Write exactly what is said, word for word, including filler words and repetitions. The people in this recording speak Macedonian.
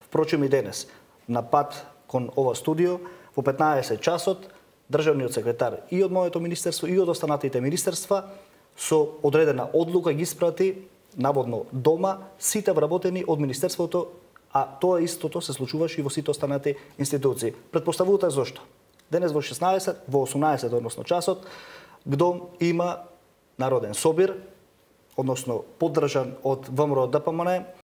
Впрочем и денес, на пат кон ова студио, во петнаесет часот, државниот секретар и од моето министерство и од останатите министерства со одредена одлука ги испрати наводно дома сите вработени од министерството, а тоа истото се случуваше и во сите останати институции. Предпоставувате зошто? Денес во шеснаесет, во осумнаесет, односно часот, ГДОМ има народен собир, односно поддржан од ВМРО ДПМН,